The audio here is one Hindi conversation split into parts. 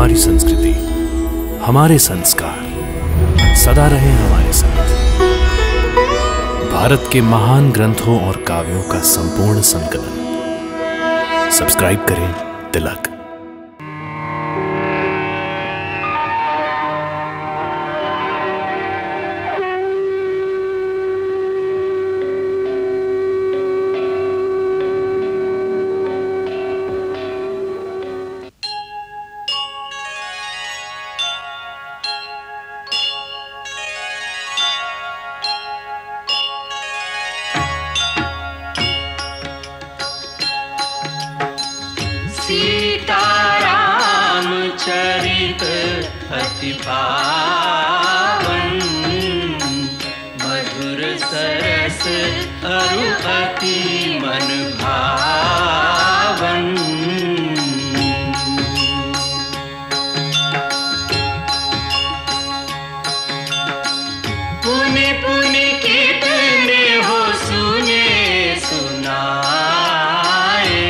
हमारी संस्कृति, हमारे संस्कार सदा रहे हमारे साथ। भारत के महान ग्रंथों और काव्यों का संपूर्ण संकलन। सब्सक्राइब करें तिलक। सीताराम चरित अति पावन, मधुर सरस अरु अति मन भावन। पुनि पुनि कितने हो सुने सुनाए,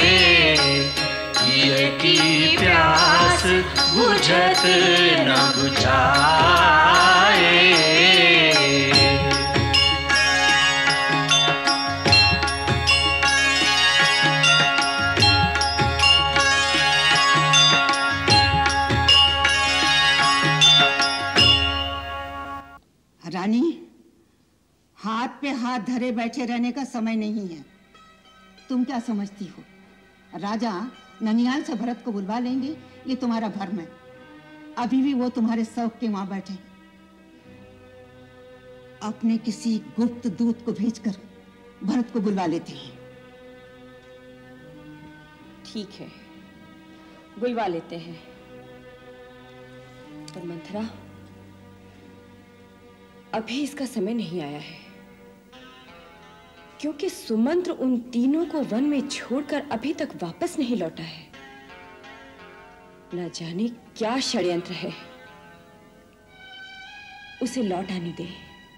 की प्यास बुझत न बुझाए। रानी, हाथ पे हाथ धरे बैठे रहने का समय नहीं है। तुम क्या समझती हो, राजा ननिहाल से भरत को बुलवा लेंगे? ये तुम्हारा भ्रम है। अभी भी वो तुम्हारे शौक के वहां बैठे। अपने किसी गुप्त दूत को भेजकर भरत को बुलवा लेते हैं। ठीक है, बुलवा लेते हैं। पर मंथरा, अभी इसका समय नहीं आया है, क्योंकि सुमंत्र उन तीनों को वन में छोड़कर अभी तक वापस नहीं लौटा है। न जाने क्या षड्यंत्र है। उसे लौट आने दे।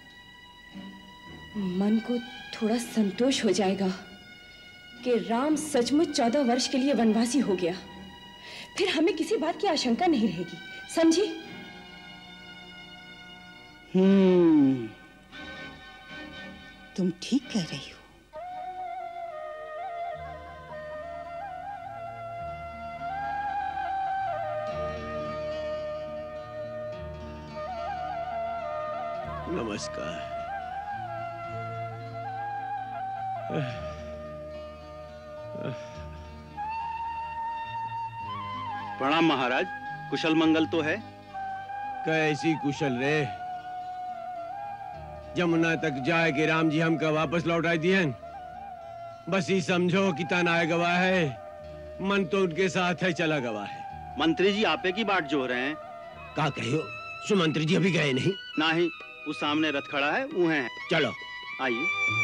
मन को थोड़ा संतोष हो जाएगा कि राम सचमुच 14 वर्ष के लिए वनवासी हो गया। फिर हमें किसी बात की आशंका नहीं रहेगी, समझी? तुम ठीक कह रही हो। नमस्कार। प्रणाम महाराज, कुशल मंगल तो है? कैसी कुशल रे? जमुना तक जाए कि राम जी हमका वापस लौटाई दिए। बस ही समझो कि तनाए गवा है, मन तो उनके साथ है, चला गवा है। मंत्री जी आपे की बाट जो रहे हैं। का कहो, सुमंत्री जी अभी गए नहीं? नहीं, उस सामने रथ खड़ा है, वो है। चलो आइए।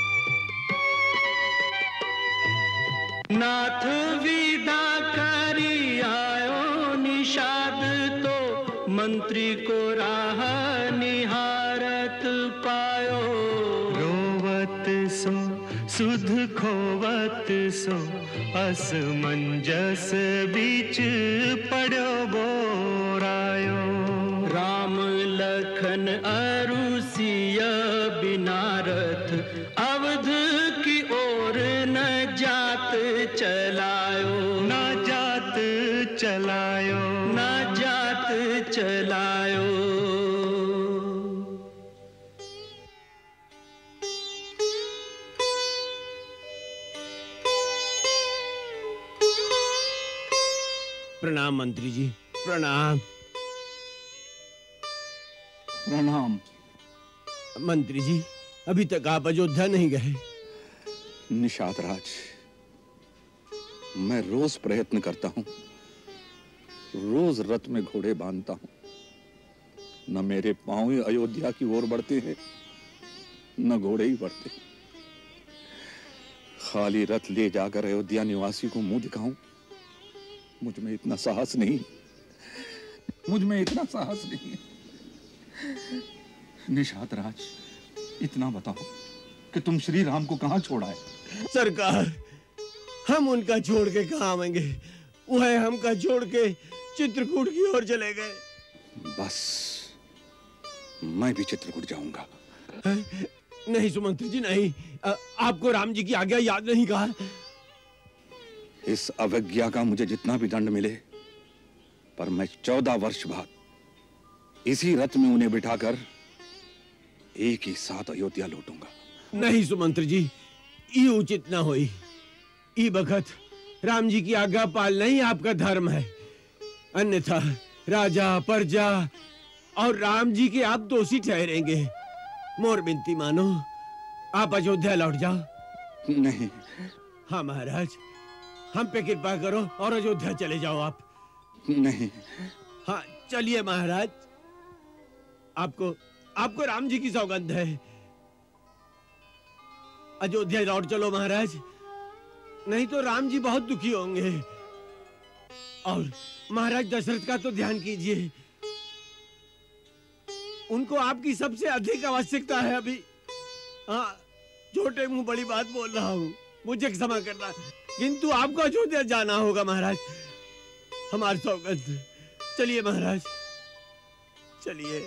नाथ विदा करी आयो निषाद, तो मंत्री को राह निहारत पायो। रोवत सो सुध खोवत सो, असमंजस बीच पड़ो बोरायो। राम लखन अरु सिया बिना रथ, अवध की ओर न जात चलायो। न जात चलायो, न जात चलायो। प्रणाम मंत्री जी, प्रणाम। प्रणाम। मंत्री जी, अभी तक आप अयोध्या नहीं गए? निषाद राज, मैं रोज प्रयत्न करता हूं, रोज रथ में घोड़े बांधता हूं, न मेरे पांव ही अयोध्या की ओर बढ़ते हैं, न घोड़े ही बढ़ते। खाली रथ ले जाकर अयोध्या निवासी को मुंह दिखाऊं, मुझ में इतना साहस नहीं, मुझ में इतना साहस नहीं। निषाद राज, इतना बताओ कि तुम श्री राम को कहां छोड़ा है? सरकार, हम उनका छोड़ के कहां आवेंगे? वह हमका छोड़ के चित्रकूट की ओर चले गए। बस मैं भी चित्रकूट जाऊंगा। नहीं सुमंत्र जी नहीं, आपको राम जी की आज्ञा याद नहीं कहा। इस अवज्ञा का मुझे जितना भी दंड मिले, पर मैं 14 वर्ष बाद इसी रथ में उन्हें बिठाकर एक ही साथ अयोध्या लौटूंगा। नहीं सुमंत्र जी, ये उचित ना होई। ई बखत राम जी की आज्ञा पालना ही आपका धर्म है, अन्यथा राजा प्रजा और राम जी के आप दोषी ठहरेंगे। मोर विनती मानो, आप अयोध्या लौट जाओ। नहीं। हाँ महाराज, हम पे कृपा करो और अयोध्या चले जाओ आप। नहीं। हाँ चलिए महाराज, आपको राम जी की सौगंध है। अयोध्या लौट चलो महाराज, नहीं तो राम जी बहुत दुखी होंगे। और महाराज दशरथ का तो ध्यान कीजिए, उनको आपकी सबसे अधिक आवश्यकता है अभी। हाँ, छोटे मुंह बड़ी बात बोल रहा हूँ, मुझे क्षमा करना, किंतु आपको अयोध्या जाना होगा महाराज, हमारी सौगंध। चलिए महाराज, चलिए।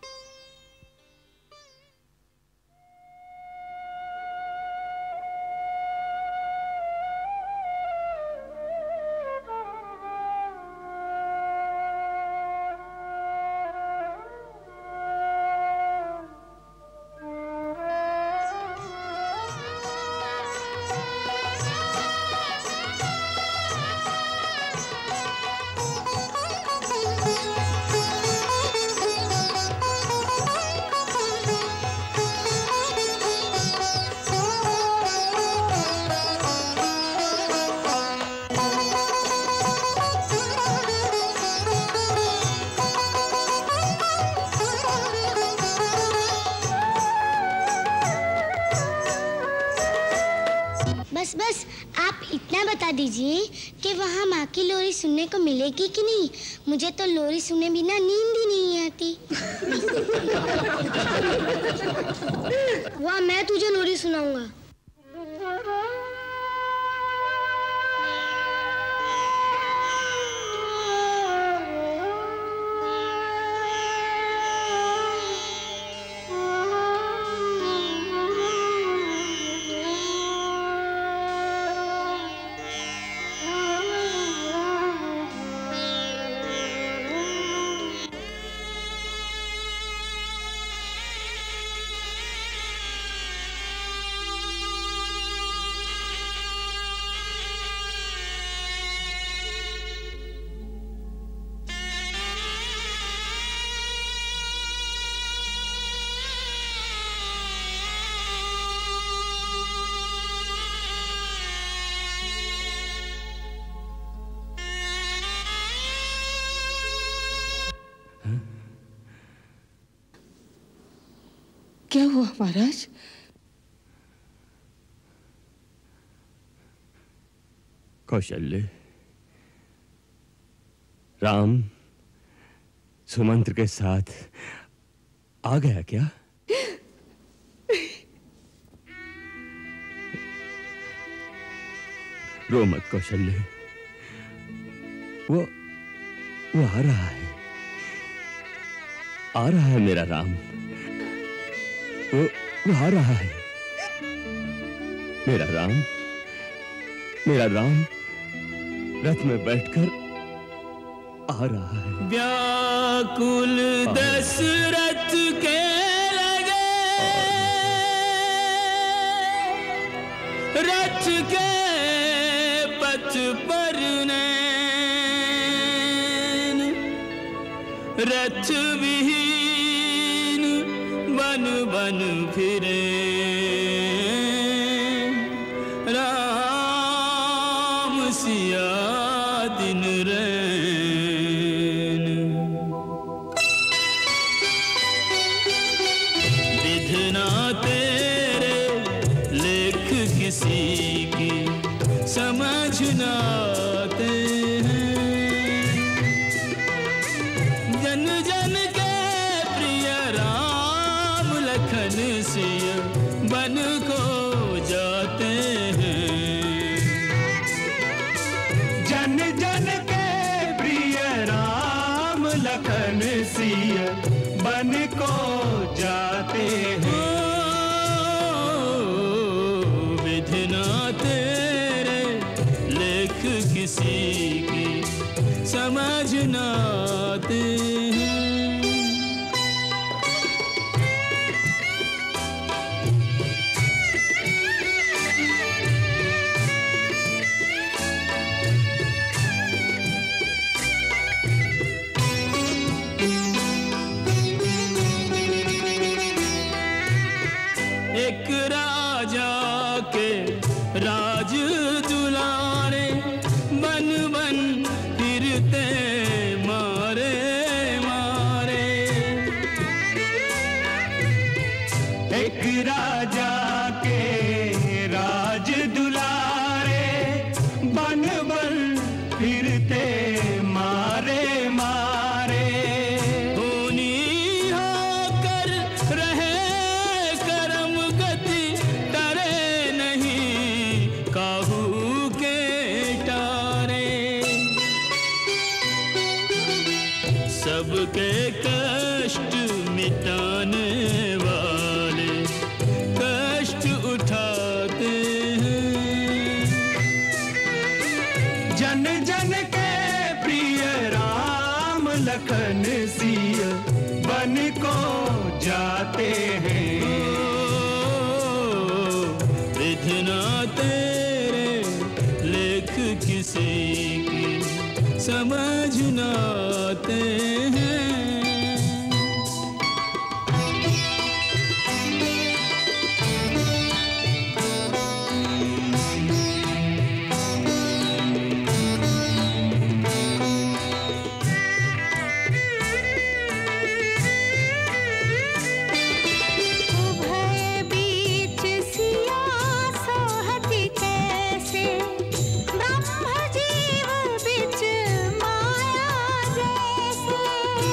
बस आप इतना बता दीजिए कि वहाँ माँ की लोरी सुनने को मिलेगी कि नहीं। मुझे तो लोरी सुने बिना नींद ही नहीं आती। वाह, मैं तुझे लोरी सुनाऊंगा। क्या हुआ महाराज? कौशल्य, राम सुमंत्र के साथ आ गया क्या? रो मत कौशल्य, वो आ रहा है मेरा राम, वो आ रहा है मेरा राम रथ में बैठकर आ रहा है। व्याकुल दशरथ के लगे रथ के पथ पर नैन, रथ विहीन बन बन फिरे राम सिया दिन रैन। विधना तेरे लेख किसी की समझ न आते हैं, जन जन के प्रिय राम लखन सिया बन को जाते हैं। जन जन के सिय बन को जाते हैं। विधना तेरे लेख किसी की समझ न आते हैं। एक राजा के राज दुलारे बन बन फिरते मारे मारे। एक राजा के राज दुलारे बन बन फिरते मारे मारे। खूनी होकर रहे करम गति डरे नहीं काहू के टारे। सबके कष्ट मिटाने वाले कष्ट उठाते हैं। जन जन के प्रिय राम लखन सिय बन को जाते हैं। विधना तेरे लेख किसी की समझ न आते हैं। उभय बीच सिया सोहती कैसे, ब्रह्म जीव बिच माया जैसे।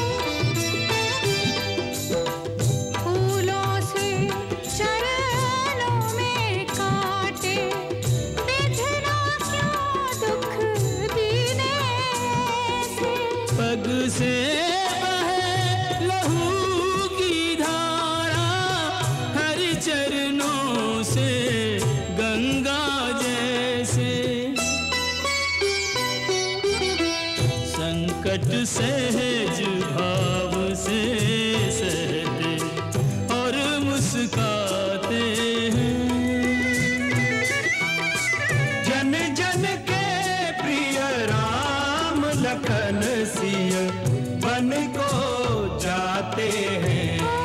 फूलों से चरणों में काटे, विधना क्यों दुख दीने से। पग से बहे लहू की धारा हरि चरणों से गंगा जैसे। संकट सहज भाव से सहते और मुस्काते हैं। जन जन के प्रिय राम लखन सिय बन को जाते हैं।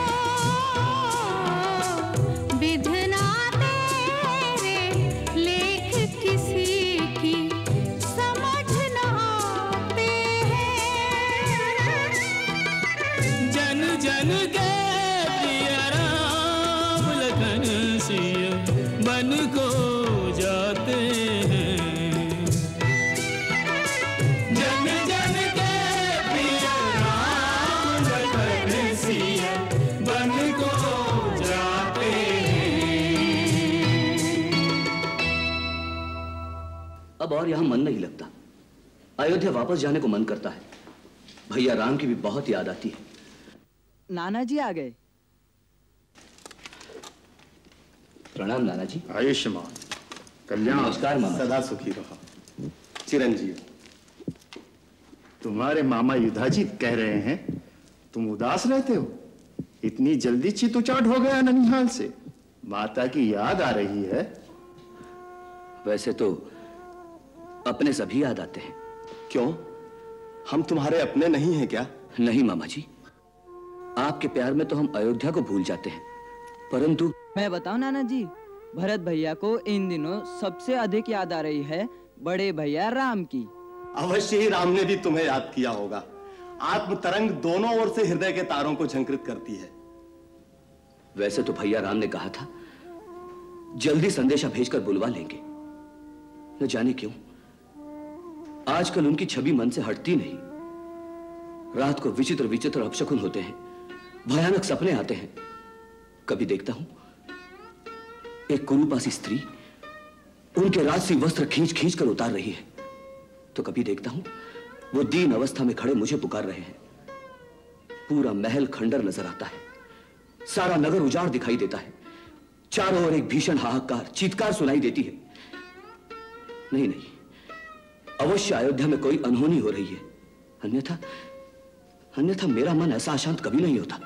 विधना तेरे लेख किसी की समझ न आते हैं। जन जन के प्रिय राम लखन सिय बन को जाते हैं। जन जन के प्रिय राम लखन सिय बन को जाते हैं। अब और यहाँ मन नहीं लगता। अयोध्या वापस जाने को मन करता है। भैया राम की भी बहुत याद आती है। नाना जी आ गए। प्रणाम नाना जी। आयुष्मान कल्याण नमस्कार मामा। सदा सुखी रहो चिरंजीव। तुम्हारे मामा युधाजी कह रहे हैं तुम उदास रहते हो। इतनी जल्दी चित उचाट हो गया ननिहाल से। माता की याद आ रही है। वैसे तो अपने सभी याद आते हैं। क्यों, हम तुम्हारे अपने नहीं हैं क्या? नहीं मामा जी, आपके प्यार में तो हम अयोध्या को भूल जाते हैं, परंतु मैं बताऊं नाना जी, भरत भैया को इन दिनों सबसे अधिक याद आ रही है बड़े भैया राम की। अवश्य ही राम ने भी तुम्हें याद किया होगा। आत्म तरंग दोनों ओर से हृदय के तारों को झंकृत करती है। वैसे तो भैया राम ने कहा था जल्दी संदेशा भेजकर बुलवा लेंगे। न जाने क्यों आजकल उनकी छवि मन से हटती नहीं। रात को विचित्र विचित्र अपशकुन होते हैं, भयानक सपने आते हैं। कभी देखता हूं एक कुरूपासी स्त्री उनके राजसी वस्त्र खींच खींच कर उतार रही है, तो कभी देखता हूं वो दीन अवस्था में खड़े मुझे पुकार रहे हैं। पूरा महल खंडर नजर आता है, सारा नगर उजाड़ दिखाई देता है, चारों ओर एक भीषण हाहाकार, चीत्कार सुनाई देती है। नहीं नहीं, अवश्य अयोध्या में कोई अनहोनी हो रही है, अन्यथा मेरा मन ऐसा अशांत कभी नहीं होता।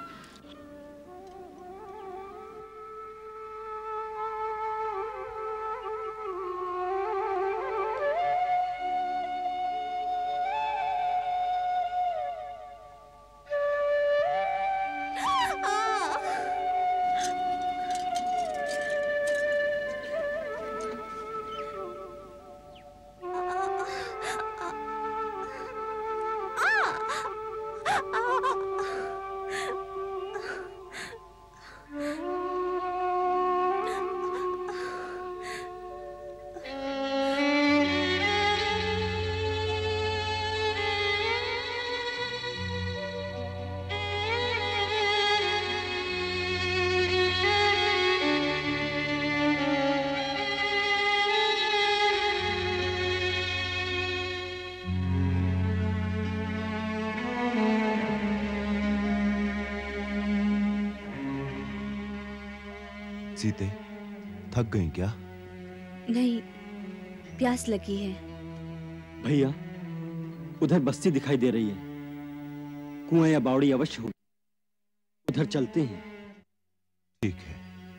सीते, थक गई क्या? नहीं, प्यास लगी है। भैया, उधर बस्ती दिखाई दे रही है, कुआं या बावड़ी अवश्य होगी, उधर चलते हैं। ठीक है।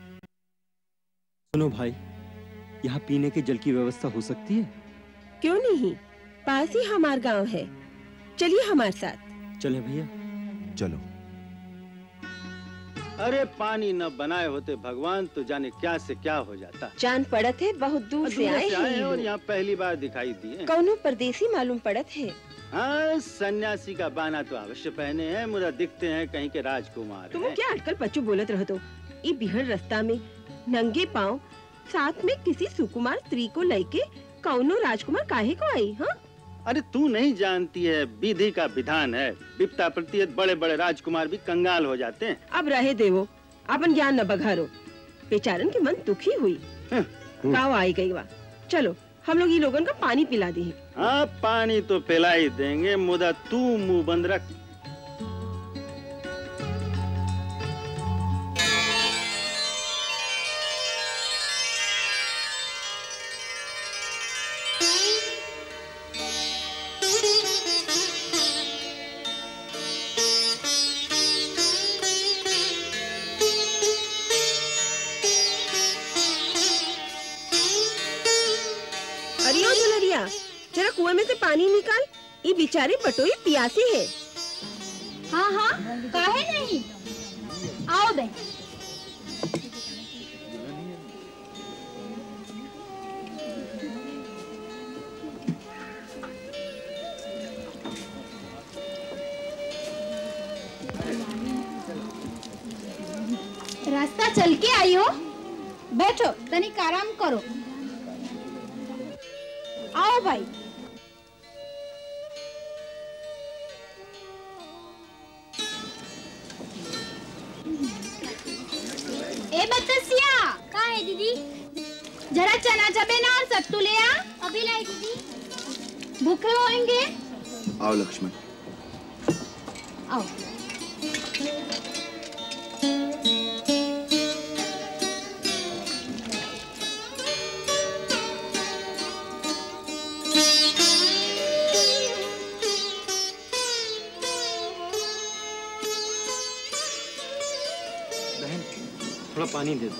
सुनो भाई, यहाँ पीने के जल की व्यवस्था हो सकती है? क्यों नहीं, पास ही हमारा गांव है, चलिए हमारे साथ। चले भैया। चलो। अरे पानी न बनाए होते भगवान तो जाने क्या से क्या हो जाता। जान पड़त है बहुत दूर से आए हैं और यहाँ पहली बार दिखाई दिए। कौनो परदेसी मालूम पड़त है। हाँ, सन्यासी का बाना तो अवश्य पहने हैं, मुझे दिखते हैं कहीं के राजकुमार। तुम क्या अटकल पच्चू बोलत रहो तो? ये बिहड़ रास्ता में नंगे पाँव साथ में किसी सुकुमार स्त्री को लेके कौनो राजकुमार काहे को आई? हाँ, अरे तू नहीं जानती है, विधि का विधान है, विपता प्रति बड़े बड़े राजकुमार भी कंगाल हो जाते हैं। अब रहे देवो, अपन ज्ञान न बघारो, बेचारन की मन दुखी हुई। गाँव आई गई वा, चलो हम लोग ये लोगन का पानी पिला दी। हाँ, पानी तो पिला ही देंगे, मुदा तू मुंह बंद रख। जरा कुएं में से पानी निकाल, ये बेचारे बटोई प्यासी है। हाँ हाँ, काहे नहीं, आओ बे। रास्ता चल के आई हो, बैठो तनिक आराम करो। आओ भाई। ए बतसिया, का है दीदी? जरा चना चबेना और सत्तू ले आ। अभी लाई दीदी। भूखे होंगे? आओ लक्ष्मण। आओ। थोड़ा पानी दे दो।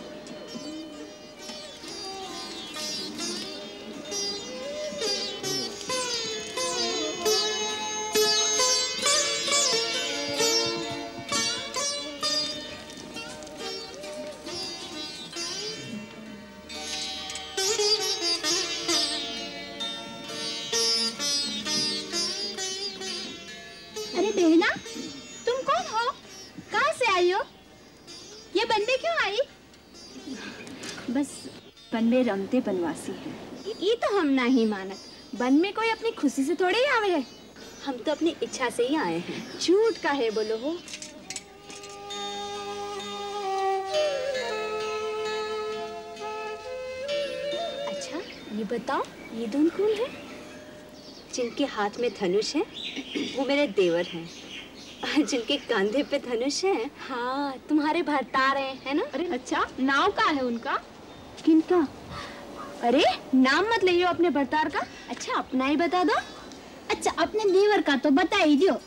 अरे बहना, तुम कौन हो? कहाँ से आई हो? ये बन में क्यों आई? बस बन में रमते बनवासी है। ये तो हम नहीं मानत, बन में कोई अपनी खुशी से थोड़े ही आवे है। हम तो अपनी इच्छा से ही आए हैं। झूठ का है बोलो हो। अच्छा ये बताओ, ये दोनों कौन है? जिनके हाथ में धनुष है वो मेरे देवर हैं। जिनके कंधे पे धनुष है। हाँ, तुम्हारे भरतार है ना? अरे अच्छा, नाम का है उनका? किनका? अरे नाम मत लियो अपने भरतार का। अच्छा, अपना ही बता दो। अच्छा, अपने देवर का तो बता ही दो।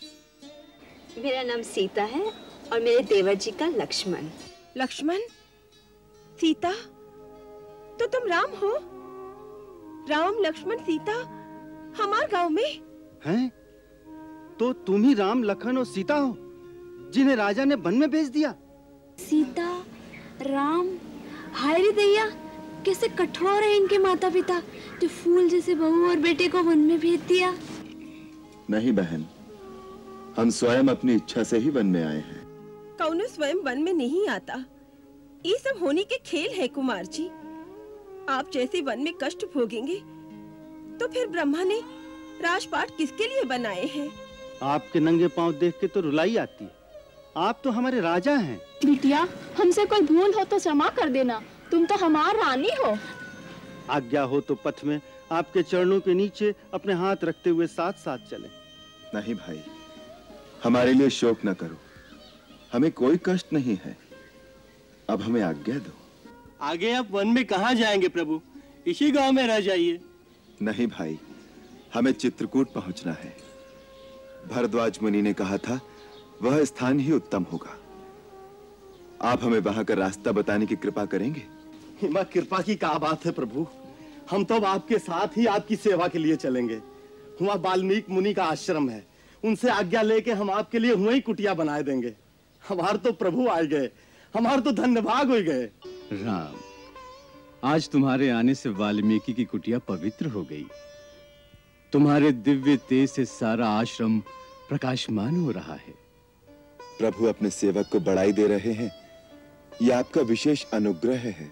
मेरा नाम सीता है और मेरे देवर जी का लक्ष्मण। लक्ष्मण? सीता? तो तुम राम हो? राम, लक्ष्मण, सीता हमारे गांव में हैं? तो तुम ही राम, लखन और सीता हो जिन्हें राजा ने वन में भेज दिया? सीता, राम, हाय रे दैया, कैसे कठोर है इनके माता पिता जो फूल जैसे बहू और बेटे को वन में भेज दिया। नहीं बहन, हम स्वयं अपनी इच्छा से ही वन में आए हैं। कौनो स्वयं वन में नहीं आता। ये सब होने के खेल है कुमार जी। आप जैसे वन में कष्ट भोगेंगे तो फिर ब्रह्मा ने राजपाट किसके लिए बनाए हैं? आपके नंगे पांव देख के तो रुलाई आती है। आप तो हमारे राजा हैं। बिटिया, हमसे कोई भूल हो तो क्षमा कर देना, तुम तो हमारी रानी हो। आज्ञा हो तो पथ में आपके चरणों के नीचे अपने हाथ रखते हुए साथ साथ चलें। नहीं भाई, हमारे लिए शोक न करो, हमें कोई कष्ट नहीं है। अब हमें आज्ञा दो। आगे आप वन में कहाँ जाएंगे प्रभु? इसी गांव में रह जाइए। नहीं भाई, हमें चित्रकूट पहुंचना है। भरद्वाज मुनि ने कहा था वह स्थान ही उत्तम होगा। आप हमें वहां का रास्ता बताने की कृपा करेंगे? हिमा, कृपा की क्या बात है प्रभु, हम तो अब आपके साथ ही आपकी सेवा के लिए चलेंगे। वहाँ वाल्मीकि मुनि का आश्रम है, उनसे आज्ञा लेके हम आपके लिए वहीं कुटिया बनाए देंगे। हमारे तो प्रभु आ गए, हमारे तो धन्यभाग हो गए। राम, आज तुम्हारे आने से वाल्मीकि की कुटिया पवित्र हो गई। तुम्हारे दिव्य तेज से सारा आश्रम प्रकाशमान हो रहा है। प्रभु अपने सेवक को बढ़ाई दे रहे हैं, यह आपका विशेष अनुग्रह है।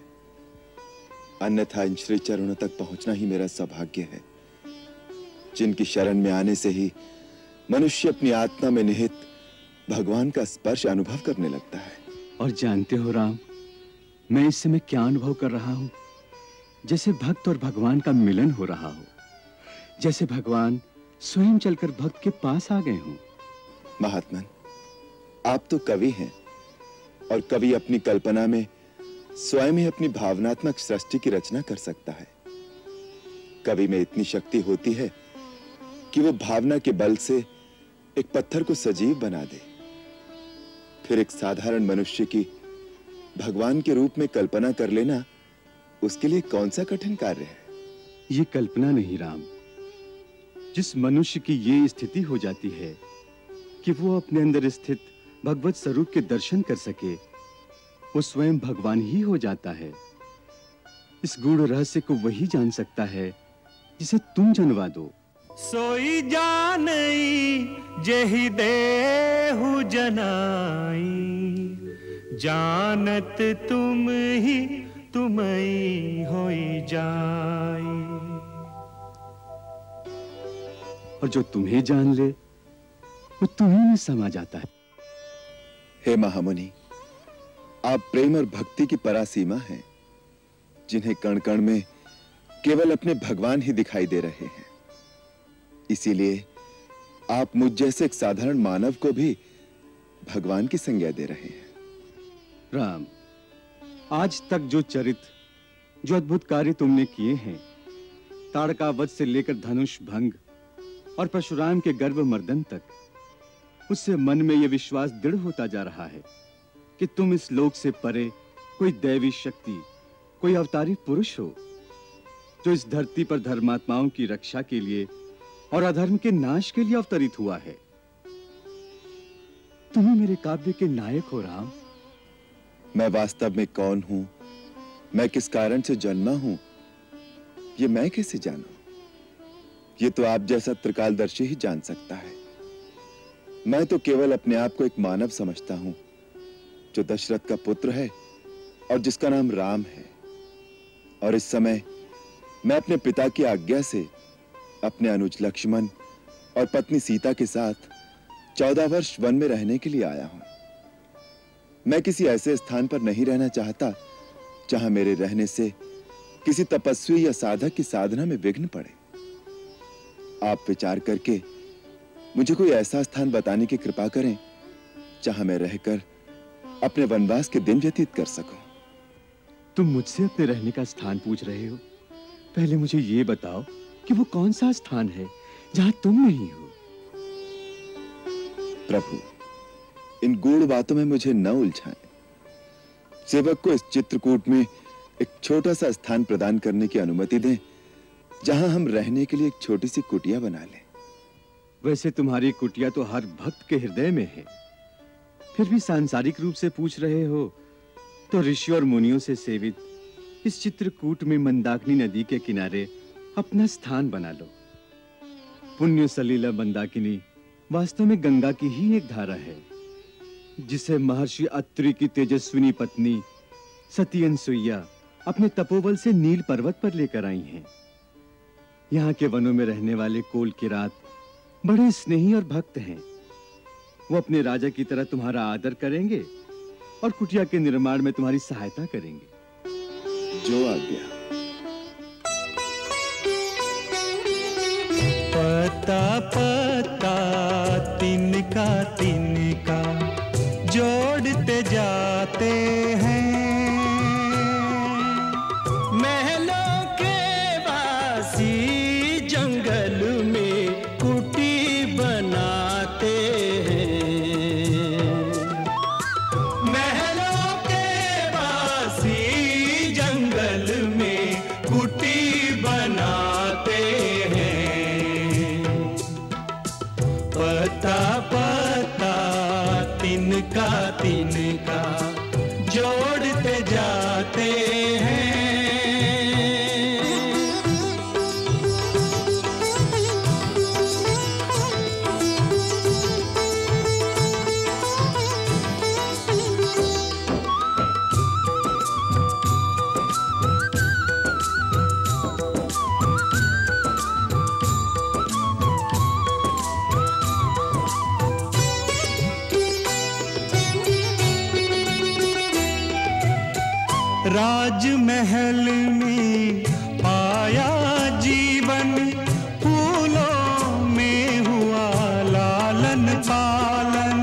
अन्यथा इन श्री चरणों तक पहुंचना ही मेरा सौभाग्य है, जिनकी शरण में आने से ही मनुष्य अपनी आत्मा में निहित भगवान का स्पर्श अनुभव करने लगता है। और जानते हो राम, मैं इस समय क्या अनुभव कर रहा हूं? जैसे भक्त और भगवान का मिलन हो रहा हो, जैसे भगवान स्वयं चलकर भक्त के पास आ गए हों। महात्मन, आप तो कवि हैं और कवि अपनी कल्पना में स्वयं ही अपनी भावनात्मक सृष्टि की रचना कर सकता है। कवि में इतनी शक्ति होती है कि वो भावना के बल से एक पत्थर को सजीव बना दे। फिर एक साधारण मनुष्य की भगवान के रूप में कल्पना कर लेना उसके लिए कौन सा कठिन कार्य है? ये कल्पना नहीं राम, जिस मनुष्य की ये स्थिति हो जाती है कि वो अपने अंदर स्थित भगवत स्वरूप के दर्शन कर सके, वो स्वयं भगवान ही हो जाता है। इस गूढ़ रहस्य को वही जान सकता है जिसे तुम जनवा दो। सोई जानई जेहि देहु जनाई, जानत तुम ही तुमई होई जाई। और जो तुम्हें जान ले वो तुम्हीं में समा जाता है। हे महामुनि, आप प्रेम और भक्ति की परासीमा हैं, जिन्हें कण कण में केवल अपने भगवान ही दिखाई दे रहे हैं। इसीलिए आप मुझ जैसे एक साधारण मानव को भी भगवान की संज्ञा दे रहे हैं। राम, आज तक जो चरित्र, जो अद्भुत कार्य तुमने किए हैं, ताड़का वध से लेकर धनुष भंग और परशुराम के गर्भ मर्दन तक, उससे मन में यह विश्वास दृढ़ होता जा रहा है कि तुम इस लोक से परे कोई दैवी शक्ति, कोई अवतारी पुरुष हो, जो इस धरती पर धर्मात्माओं की रक्षा के लिए और अधर्म के नाश के लिए अवतरित हुआ है। तुम ही मेरे काव्य के नायक हो राम। मैं वास्तव में कौन हूं, मैं किस कारण से जन्मा हूं, ये मैं कैसे जानूं? ये तो आप जैसा त्रिकालदर्शी ही जान सकता है। मैं तो केवल अपने आप को एक मानव समझता हूं, जो दशरथ का पुत्र है और जिसका नाम राम है। और इस समय मैं अपने पिता की आज्ञा से अपने अनुज लक्ष्मण और पत्नी सीता के साथ 14 वर्ष वन में रहने के लिए आया हूं। मैं किसी ऐसे स्थान पर नहीं रहना चाहता जहां मेरे रहने से किसी तपस्वी या साधक की साधना में विघ्न पड़े। आप विचार करके मुझे कोई ऐसा स्थान बताने की कृपा करें जहां मैं रहकर अपने वनवास के दिन व्यतीत कर सकूं। तुम मुझसे अपने रहने का स्थान पूछ रहे हो? पहले मुझे ये बताओ कि वो कौन सा स्थान है जहां तुम नहीं हो। प्रभु, इन गूढ़ बातों में मुझे न उलझाएं। सेवक को इस चित्रकूट में एक छोटा सा स्थान प्रदान करने की अनुमति दें जहां हम रहने के लिए एक छोटी सी कुटिया बना लें। वैसे तुम्हारी कुटिया तो हर भक्त के हृदय में है, फिर भी सांसारिक रूप से पूछ रहे हो तो ऋषि और मुनियों से सेवित इस चित्रकूट में मंदाकिनी नदी के किनारे अपना स्थान बना लो। पुण्य सलीला मंदाकिनी वास्तव में गंगा की ही एक धारा है, जिसे महर्षि अत्रि की तेजस्विनी पत्नी सती अनसुईया अपने तपोबल से नील पर्वत पर लेकर आई हैं। यहाँ के वनों में रहने वाले कोल किरात बड़े स्नेही और भक्त हैं। वो अपने राजा की तरह तुम्हारा आदर करेंगे और कुटिया के निर्माण में तुम्हारी सहायता करेंगे। जो आज्ञा। पता पता तिनका तिनका जोड़ते जाते हैं, महलों के वासी जंगल में कुटी बनाते हैं। महलों के वासी जंगल में कुटी बनाते हैं। पता पता तिनका तिनका जोड़ते जाते हैं। राजमहल में पाया जीवन, फूलों में हुआ लालन पालन।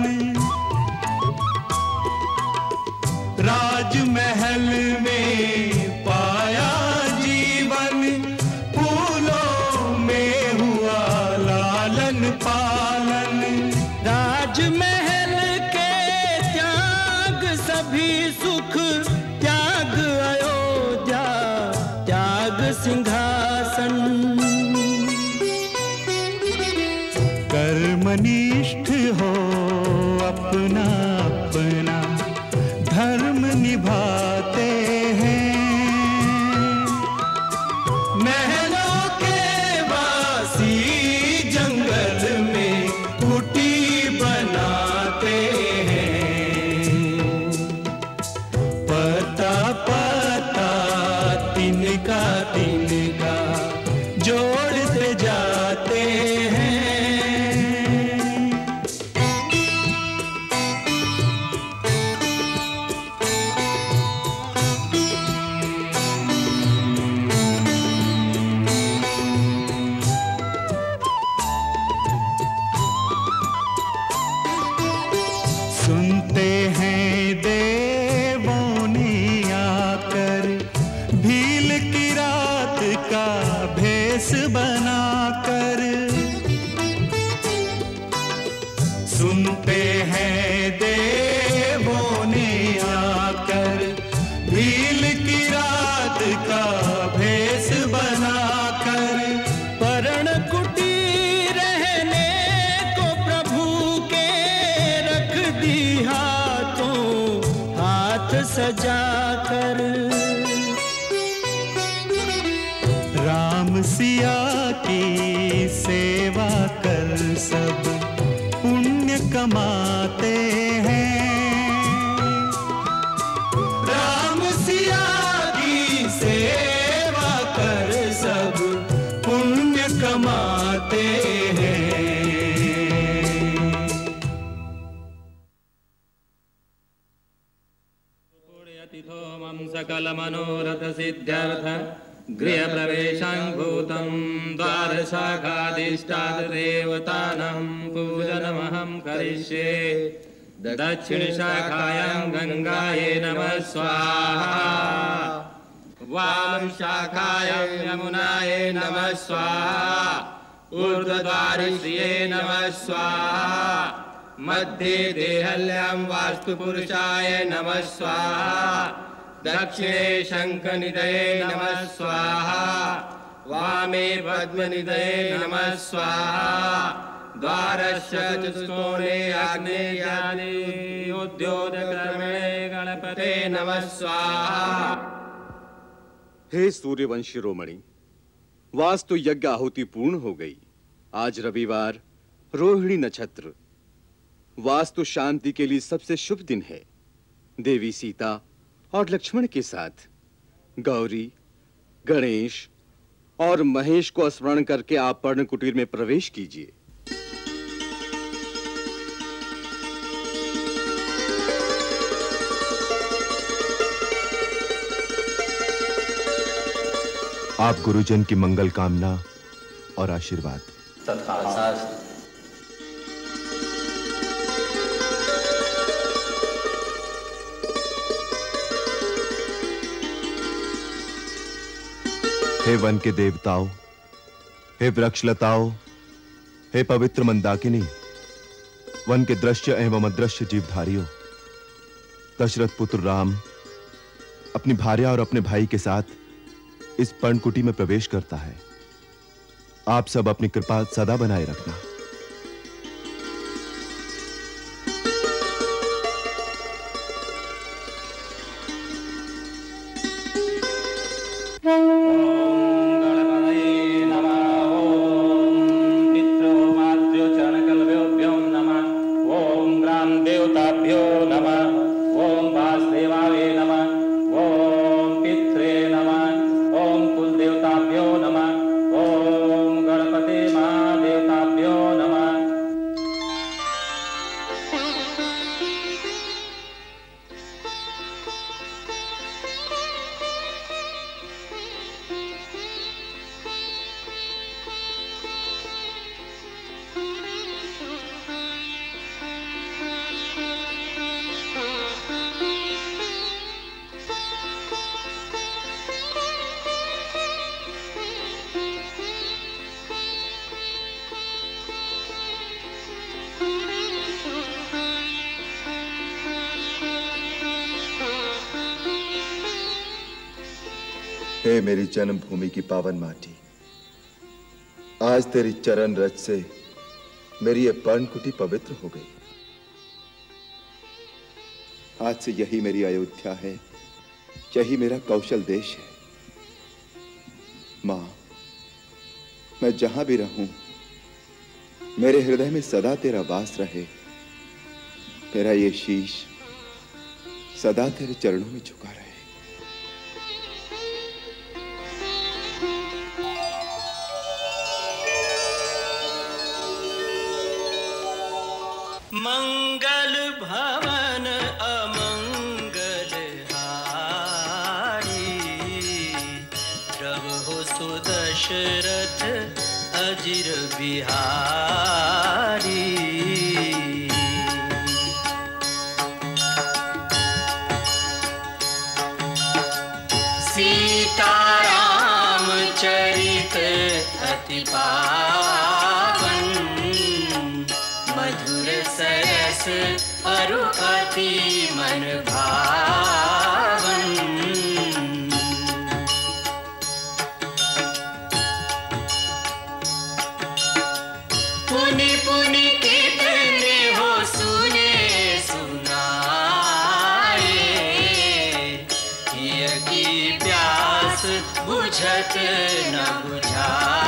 राजमहल में पाया जीवन, फूलों में हुआ लालन पालन। राजमहल के त्याग सभी सुख, त्याग अयोध्या, त्याग सिंहासन। कर्मनिष्ठ हो अपना अपना धर्म निभाते हैं। महलों के वासी जंगल में कुटी बनाते हैं। पता पता तिनका तिनका जोड़ते जाते हैं। सुनते हैं देवों ने आकर, भील की रात का भेष बनाकर। सुनते हैं देवों ने आकर, भील की रात का भेष बनाकर। परण कुटी रहने को प्रभु के रख दी हाथों हाथ सजाकर। राम सिया की सेवा कर सब पुण्य कमाते हैं। राम सिया की सेवा कर सब पुण्य कमाते हैं। सकल मनोरथ सिद्ध्यर्थ गृहप्रवेशं भूतं द्वारशाखाधिष्ठात् देवतानां पूजनमहं करिष्ये। दक्षिणशाखायां गंगायै नमः स्वाहा। वाम शाखायां यमुनायै नमः स्वाहा। ऊर्ध्वद्वारिश्रिये नमः स्वाहा। मध्ये देहल्यां वास्तुपुरुषाय नमः स्वाहा। दक्षिणे शंखनिधये नमः स्वाहा। वामे पद्मनिधये नमः स्वाहा। द्वारस्य चतुष्कोणे आग्नेयानि उद्योतकर्मणे गणपते नमः स्वाहा। हे सूर्यवंशी शिरोमणि, वास्तु यज्ञ आहुति पूर्ण हो गई। आज रविवार, रोहिणी नक्षत्र, वास्तु शांति के लिए सबसे शुभ दिन है। देवी सीता और लक्ष्मण के साथ गौरी, गणेश और महेश को स्मरण करके आप पर्ण कुटीर में प्रवेश कीजिए। आप गुरुजन की मंगल कामना और आशीर्वाद। तथास्तु। हे वन के देवताओं, हे वृक्षलताओं, हे पवित्र मंदाकिनी, वन के दृश्य एवं अदृश्य जीवधारियों, दशरथ पुत्र राम अपनी भार्या और अपने भाई के साथ इस पर्णकुटी में प्रवेश करता है। आप सब अपनी कृपा सदा बनाए रखना। हे मेरी जन्मभूमि की पावन माटी, आज तेरी चरण रज से मेरी ये पर्णकुटी पवित्र हो गई। आज से यही मेरी अयोध्या है, यही मेरा कौशल देश है। मां, मैं जहां भी रहूं, मेरे हृदय में सदा तेरा वास रहे। मेरा ये शीश सदा तेरे चरणों में झुका रहे। मंगल भवन अमंगल हारी, प्रभु सुदशरथ अजिर बिहारी। सीताराम चरित अति पावन, मधुर सरस अरु अति मन भावन। पुनि पुनि कितने हो सुने सुनाए, हिय की प्यास बुझत न बुझाए।